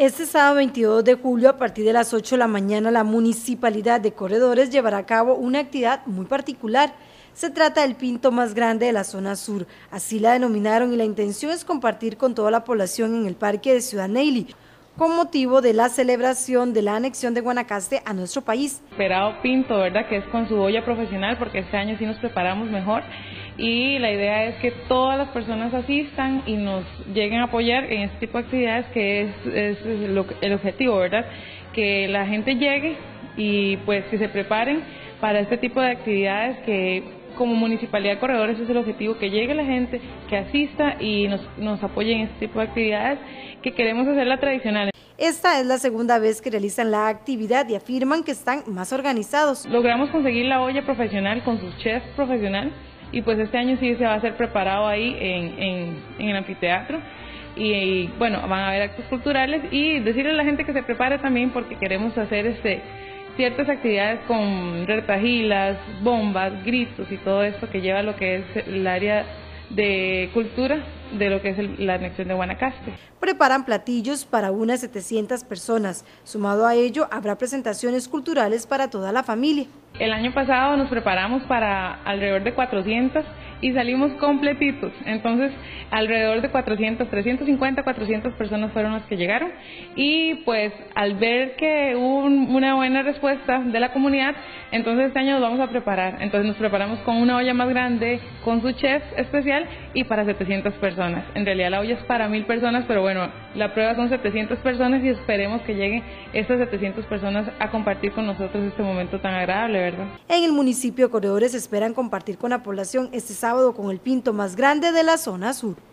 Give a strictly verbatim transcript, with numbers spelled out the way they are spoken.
Este sábado veintidós de julio, a partir de las ocho de la mañana, la Municipalidad de Corredores llevará a cabo una actividad muy particular. Se trata del pinto más grande de la zona sur, así la denominaron, y la intención es compartir con toda la población en el parque de Ciudad Neily, con motivo de la celebración de la anexión de Guanacaste a nuestro país. Esperado pinto, ¿verdad? Que es con su olla profesional, porque este año sí nos preparamos mejor y la idea es que todas las personas asistan y nos lleguen a apoyar en este tipo de actividades, que es, es lo, el objetivo, ¿verdad? Que la gente llegue y pues que se preparen para este tipo de actividades, que como Municipalidad de Corredores es el objetivo, que llegue la gente, que asista y nos, nos apoye en este tipo de actividades que queremos hacerla tradicional. Esta es la segunda vez que realizan la actividad y afirman que están más organizados. Logramos conseguir la olla profesional con su chef profesional y pues este año sí se va a hacer preparado ahí en, en, en el anfiteatro. Y, y bueno, van a haber actos culturales y decirle a la gente que se prepare también, porque queremos hacer este ciertas actividades con retahilas, bombas, gritos y todo esto que lleva lo que es el área de cultura de lo que es el, la anexión de Guanacaste. Preparan platillos para unas setecientas personas. Sumado a ello, habrá presentaciones culturales para toda la familia. El año pasado nos preparamos para alrededor de cuatrocientas y salimos completitos. Entonces, alrededor de cuatrocientas, trescientas cincuenta, cuatrocientas personas fueron las que llegaron. Y pues, al ver que hubo un, una buena respuesta de la comunidad, entonces este año nos vamos a preparar. Entonces nos preparamos con una olla más grande, con su chef especial y para setecientas personas. En realidad la olla es para mil personas, pero bueno, la prueba son setecientas personas y esperemos que lleguen estas setecientas personas a compartir con nosotros este momento tan agradable, ¿verdad? En el municipio de Corredores esperan compartir con la población este sábado con el pinto más grande de la zona sur.